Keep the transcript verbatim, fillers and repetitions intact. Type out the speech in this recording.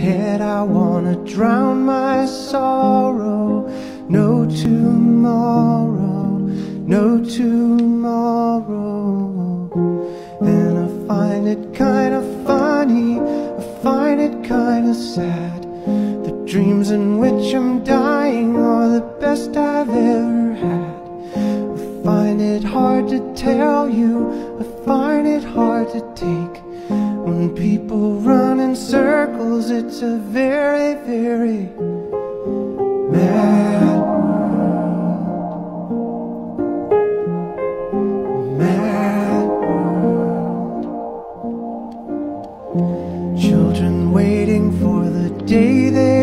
head, I wanna drown my sorrow. No tomorrow, no tomorrow. And I find it kinda funny, I find it kinda sad. The dreams in which I'm dying are the best I've ever had. I find it hard to tell you, I find it hard to take. When people run in circles, it's a very, very mad world. Mad world. Children waiting for the day they